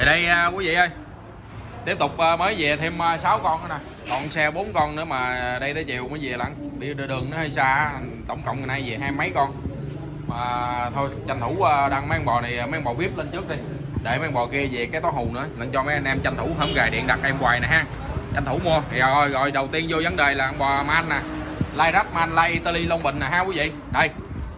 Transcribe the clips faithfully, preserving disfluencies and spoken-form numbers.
đây quý vị ơi, tiếp tục mới về thêm sáu con nữa nè, còn xe bốn con nữa mà đây tới chiều mới về lận, đi đường nó hơi xa, tổng cộng ngày nay về hai mấy con mà thôi tranh thủ đăng mấy con bò này, mấy con bò vip lên trước đi, để mấy con bò kia về cái tó hù nữa, lần cho mấy anh em tranh thủ không gài điện đặt em hoài nè ha, tranh thủ mua. Rồi rồi đầu tiên vô vấn đề là con bò man nè, lai rách man lai Italy Long Bình nè ha quý vị. Đây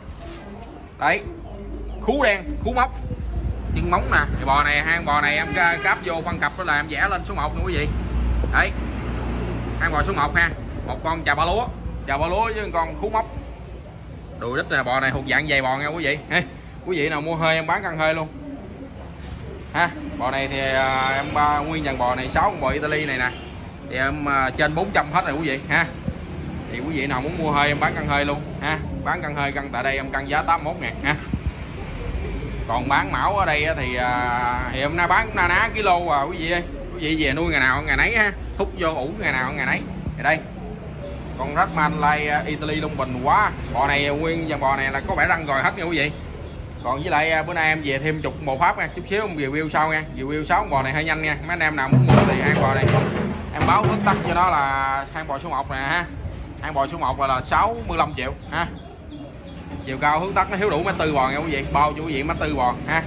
đấy, khú đen khú móc chân móng nè, thì bò này hai con bò này em cáp vô phân cặp đó là em vẽ lên số một nha quý vị. Đấy, hai bò số một ha, một con chà ba lúa, chà ba lúa với con khú móc, đùi đít nè. Bò này thuộc dạng dày bò nha quý vị. Hey, quý vị nào mua hơi em bán cân hơi luôn ha. Bò này thì em ba nguyên dàn bò này sáu con bò Italy này nè, thì em trên bốn trăm hết rồi quý vị ha. Thì quý vị nào muốn mua hơi em bán cân hơi luôn ha, bán cân hơi cân tại đây em cân giá tám mươi mốt ngàn ha. Còn bán mão ở đây thì thì em nay bán na ná kilo à quý vị ơi. Quý vị về nuôi ngày nào ngày nấy ha, thúc vô ủ ngày nào ngày nấy. Thì đây con Redman Lai Italy Long Bình quá, bò này nguyên dàn bò này là có bẻ răng rồi hết nha quý vị. Còn với lại bữa nay em về thêm chục bò Pháp nha, chút xíu em review sau nha, review sáu bò này hơi nhanh nha. Mấy anh em nào muốn mua thì hai bò này em báo tóm tắt cho nó là hai bò số một nè ha. Hai bò số một là, là sáu mươi lăm triệu ha. Chiều cao hướng tắt nó hiếu đủ mét tư bò nha quý vị, bao cho quý vị mét tư bò ha.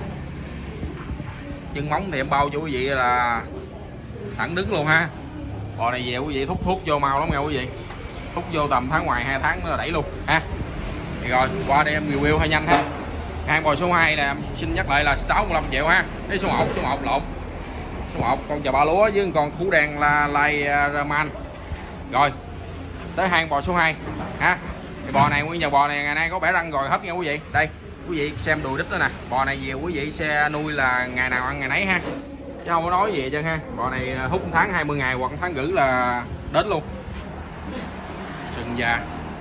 Chân móng thì em bao cho quý vị là thẳng đứng luôn ha. Bò này về quý vị thúc thuốc vô mau lắm nha quý vị, thúc vô tầm tháng ngoài hai tháng nữa đẩy luôn ha. Thì rồi qua đây em review hơi nhanh ha. Hai bò số hai nè em xin nhắc lại là sáu mươi lăm triệu ha. Cái số một, số một lộn, số một con chà ba lúa với con khú đen là Lai Raman. Rồi tới hai bò số hai ha. Thì bò này nguyên giờ bò này ngày nay có bẻ răng rồi hết nha quý vị. Đây quý vị xem đùi đít đó nè, bò này về quý vị xe nuôi là ngày nào ăn ngày nấy ha, chứ không có nói gì chứ ha. Bò này hút tháng hai mươi ngày hoặc tháng rưỡi là đến luôn. Sừng già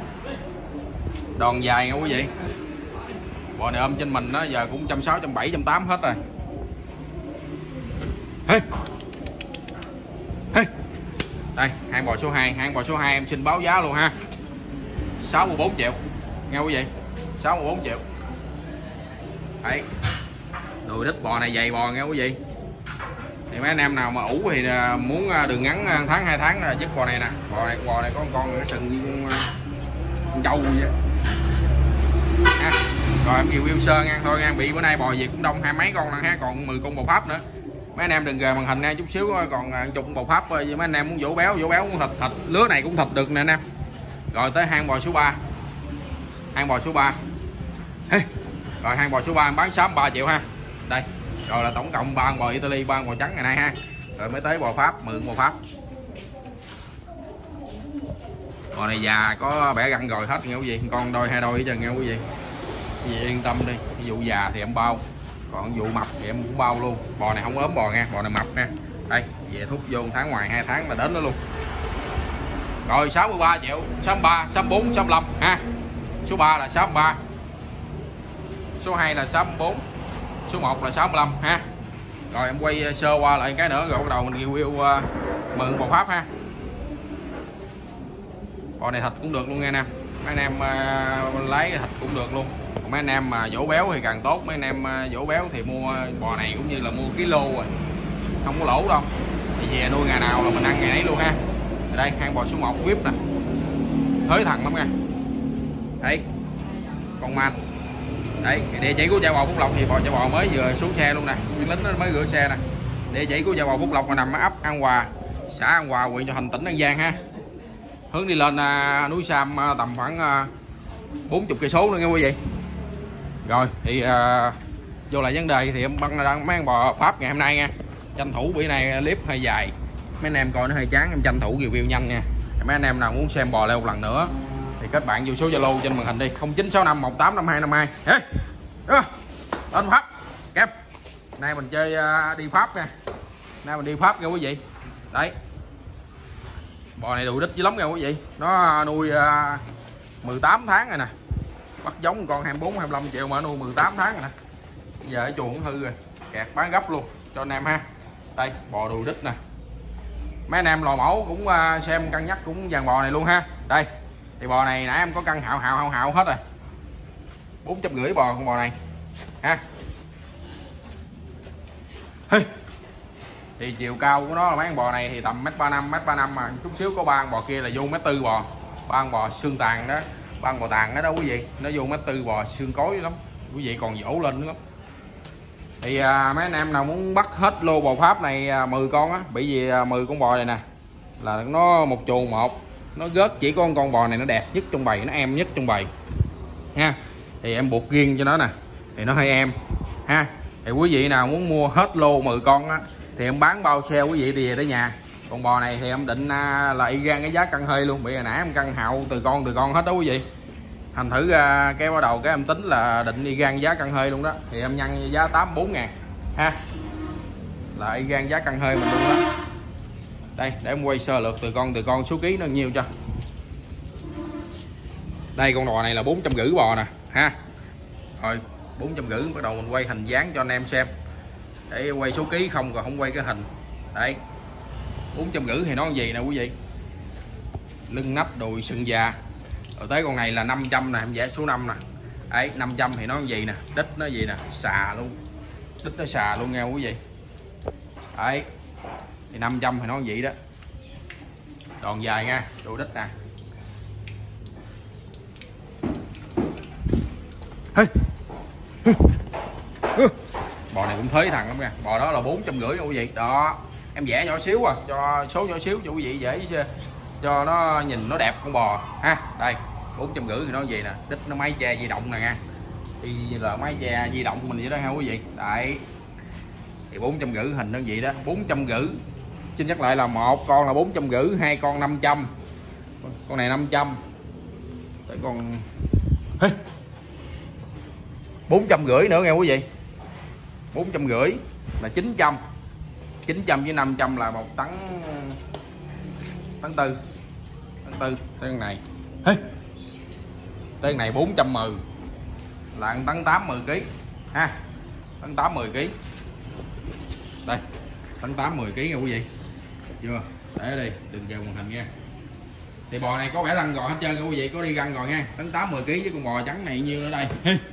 đòn dài nha quý vị. Bò này ôm trên mình đó giờ cũng trăm sáu trăm bảy trăm tám hết rồi. Hey. Hey. Đây hai bò số hai, hai bò số hai em xin báo giá luôn ha, sáu mươi bốn triệu nghe quý vị, sáu mươi bốn triệu. Đấy, đùi đít bò này dày bò nghe quý vị. Thì mấy anh em nào mà ủ thì muốn đường ngắn tháng hai tháng là dứt bò này nè. Bò này bò này có con sừng như con, con trâu vậy ha. Rồi em review sơ nha, thôi nha, bị bữa nay bò gì cũng đông hai mấy con nè ha, còn mười con bò Pháp nữa. Mấy anh em đừng gờ màn hình nha, chút xíu còn chục bò Pháp với mấy anh em muốn vỗ béo vỗ béo muốn thịt thịt lứa này cũng thịt được nè anh em. Rồi tới hang bò số ba, hang bò số ba. Hey. Rồi hang bò số ba em bán sáu mươi ba triệu ha. Đây rồi là tổng cộng ba con bò Italy, ba con bò trắng ngày nay ha. Rồi mới tới bò Pháp, mượn bò Pháp. Bò này già có bẻ răng rồi hết nha quý vị, con đôi hai đôi hết trơn nha quý vị. Quý vị yên tâm đi, ví dụ già thì em bao, còn vụ mập thì em cũng bao luôn. Bò này không ốm bò nha, bò này mập nha. Đây về thúc vô một tháng ngoài hai tháng là đến đó luôn. Rồi sáu mươi ba triệu, sáu mươi ba, sáu mươi bốn, sáu mươi lăm ha. Số ba là sáu mươi ba, số hai là sáu mươi bốn, số một là sáu mươi lăm ha. Rồi em quay sơ qua lại cái nữa rồi bắt đầu mình review uh, mượn bò Pháp ha. Bò này thịt cũng được luôn nha anh em. Mấy anh em uh, lấy thịt cũng được luôn. Còn mấy anh em mà dỗ béo thì càng tốt. Mấy anh em uh, dỗ béo thì mua bò này cũng như là mua kilo rồi, không có lỗ đâu. Thì về nuôi ngày nào là mình ăn ngày ấy luôn ha. Đây hai bò số một vip nè, thới thằng lắm nha. Đấy con man. Đấy địa chỉ của chợ bò Phúc Lộc thì bò chợ bò mới vừa xuống xe luôn nè, viên lính nó mới rửa xe nè. Địa chỉ của chợ bò Phúc Lộc là nằm ở ấp An Hòa, xã An Hòa, huyện Châu Thành, tỉnh An Giang ha. Hướng đi lên à, núi Sam à, tầm khoảng à, bốn mươi cây số nữa nha quý vị. Rồi thì à, vô lại vấn đề thì em băng đang mấy con bò Pháp ngày hôm nay nha. Tranh thủ bữa nay clip hơi dài, mấy anh em coi nó hơi chán, em tranh thủ review nhanh nha. Mấy anh em nào muốn xem bò leo một lần nữa thì kết bạn vô số Zalo trên màn hình đi, không chín sáu năm một tám năm hai năm hai. Hey. Lên Pháp kẹp. Nay mình chơi uh, đi Pháp nha. Nay mình đi Pháp nha quý vị. Đấy. Bò này đùi đít dữ lắm nha quý vị. Nó nuôi uh, mười tám tháng rồi nè. Bắt giống con hai mươi bốn hai mươi lăm triệu mà nuôi mười tám tháng rồi nè. Giờ ở chuồng cũng hư rồi. Kẹt bán gấp luôn cho anh em ha. Đây, bò đùi đít nè. Mấy anh em lò mẫu cũng uh, xem cân nhắc cũng dàn bò này luôn ha. Đây. Thì bò này nãy em có cân hạo hạo hạo hạo hết rồi. bốn trăm rưỡi bò con bò này ha. Hey. Thì chiều cao của nó là mấy con bò này thì tầm mét ba năm, mét ba năm mà chút xíu có ba con bò kia là vô mét tư bò. Ba con bò xương tàn đó, ba con bò tàn đó đó quý vị, nó vô mét tư bò xương cối lắm. Quý vị còn dỗ lên nữa lắm. Thì à, mấy anh em nào muốn bắt hết lô bò Pháp này à, mười con á, bởi vì à, mười con bò này nè là nó một chuồng một, nó rớt chỉ có con bò này nó đẹp nhất trong bầy, nó em nhất trong bầy ha. Thì em buộc riêng cho nó nè, thì nó hơi em ha. Thì quý vị nào muốn mua hết lô mười con á thì em bán bao xe quý vị thì về tới nhà. Còn bò này thì em định à, là y gan cái giá cân hơi luôn, bị hồi nãy em cân hạo từ con từ con hết đó quý vị. Thành thử ra cái bắt đầu cái em tính là định y gan giá cân hơi luôn đó, thì em nhân giá tám mươi bốn ngàn ha, là y gan giá cân hơi mình luôn đó. Đây để em quay sơ lược từ con từ con số ký nó nhiêu cho. Đây con bò này là bốn trăm rưỡi bò nè ha. Rồi bốn trăm rưỡi bắt đầu mình quay hình dáng cho anh em xem, để quay số ký không còn không quay cái hình. Đây bốn trăm rưỡi thì nó gì nè quý vị, lưng nách đùi sừng già. Rồi tới con này là năm trăm nè, em vẽ số năm nè. Đấy năm trăm thì nó gì nè, đít nó gì nè, xà luôn, đít nó xà luôn nghe quý vị. Đấy thì năm trăm thì nó vậy đó, đòn dài nha, đùi đít nè. Hey. Bò này cũng thới thằng lắm nha, bò đó là bốn trăm rưỡi nha quý vị. Đó em vẽ nhỏ xíu à, cho số nhỏ xíu cho quý vị dễ cho nó nhìn nó đẹp con bò ha. Đây bốn trăm rưỡi thì nó gì nè, đít nó máy che di động nè nha, y là máy che di động mình vậy đó ha quý vị. Đấy thì bốn trăm rưỡi hình nó vậy đó, bốn trăm rưỡi. Xin nhắc lại là một con là bốn trăm rưỡi, hai con năm trăm, con này năm trăm, tới con bốn trăm rưỡi nữa nghe quý vị. Bốn trăm rưỡi là chín trăm, chín trăm với năm trăm là một tấn tấn tư, tấn tư. Tới con này tới con này bốn trăm mười là tấn tám mươi ký ha, tấn tám mươi ký. Đây tấn tám mươi ký nha quý vị, chưa để ở đây đừng vào màn hình nha. Thì bò này có vẻ răng gò hết trơn nha quý vị, có đi răng gò nha. Tấn tám mươi ký với con bò trắng này nhiêu ở đây.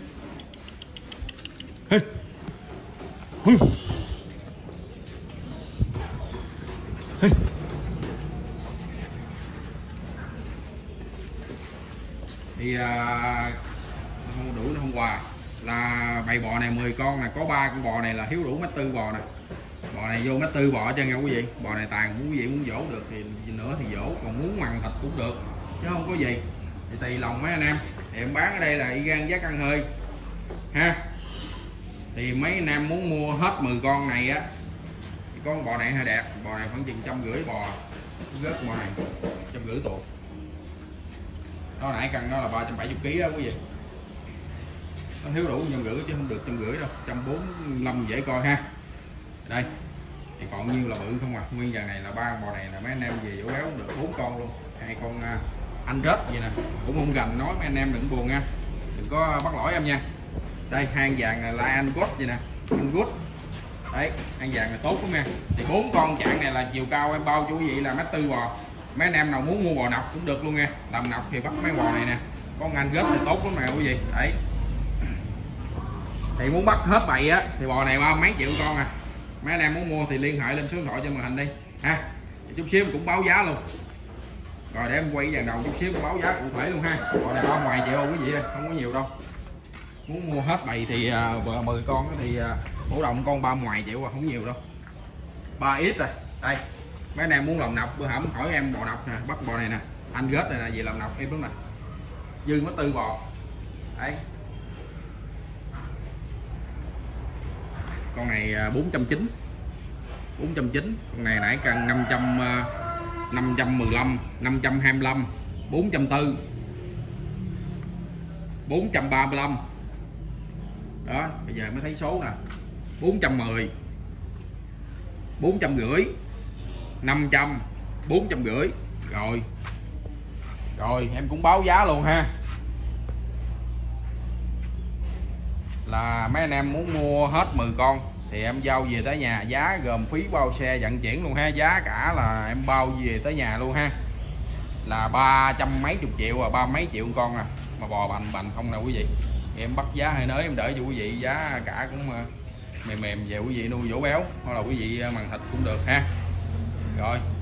Thì à, không đủ nó hôm qua là bầy bò này mười con là có ba con bò này là thiếu đủ mét tư bò nè. Bò này vô mét tư bò cho nha quý vị. Bò này tàn muốn quý vị muốn dỗ được thì nữa thì dỗ, còn muốn mằn thịt cũng được chứ không có gì. Thì tùy lòng mấy anh em. Thì em bán ở đây là y gan giá cân hơi ha. Thì mấy anh em muốn mua hết mười con này á thì con bò này hơi đẹp, bò này khoảng chừng trăm rưỡi bò, rớt bò này trăm rưỡi tuột. Đó nãy cân nó là ba trăm bảy mươi ký đó quý vị. Nó thiếu đủ trăm rưỡi chứ không được trăm rưỡi đâu, trăm bốn mươi lăm dễ coi ha. Đây thì còn nhiêu là bự không à. Nguyên dàn này là ba bò này là mấy anh em về dỗ béo được bốn con luôn. Hai con uh, anh rết vậy nè, cũng không gành nói mấy anh em đừng buồn nha, đừng có bắt lỗi em nha. Đây hai vàng này là anh gót vậy nè, anh gót đấy, hai vàng này tốt lắm nha. Thì bốn con trạng này là chiều cao em bao cho quý vị là mét tư bò. Mấy anh em nào muốn mua bò nọc cũng được luôn nha, làm nọc thì bắt mấy bò này nè, con anh gót thì tốt lắm nè quý vị. Đấy thì muốn bắt hết bầy á thì bò này ba mấy triệu con à. Mấy anh em muốn mua thì liên hệ lên số điện thoại trên màn hình đi ha. Thì chút xíu cũng báo giá luôn. Rồi để em quay dàn đầu chút xíu cũng báo giá cụ thể luôn ha. Bò này ba ngoài triệu quý vị ơi, không có nhiều đâu. Muốn mua hết bầy thì uh, mười con thì uh, cổ động con ba ngoài triệu không nhiều đâu, ba ít rồi. Đây mấy anh em muốn làm nọc bữa hổm hỏi em bò nọc nè, bắt bò này nè, anh rết này nè, gì làm nọc em đúng nè, dư mất tư bò. Đấy con này bốn trăm chín mươi, bốn trăm chín mươi, con này nãy cân năm trăm, năm trăm mười lăm, năm trăm hai mươi lăm, bốn trăm tư mươi, bốn trăm ba mươi lăm. Đó bây giờ mới thấy số nè, bốn trăm mười, bốn trăm rưỡi, năm trăm, bốn trăm rưỡi. Rồi rồi em cũng báo giá luôn ha, là mấy anh em muốn mua hết mười con thì em giao về tới nhà, giá gồm phí bao xe vận chuyển luôn ha, giá cả là em bao về tới nhà luôn ha, là ba trăm mấy chục triệu à, ba mấy triệu con à, mà bò bành bành không nè quý vị. Thì em bắt giá hơi nới em đợi cho quý vị, giá cả cũng mềm mềm về quý vị nuôi dỗ béo, hoặc là quý vị màng thịt cũng được ha. Rồi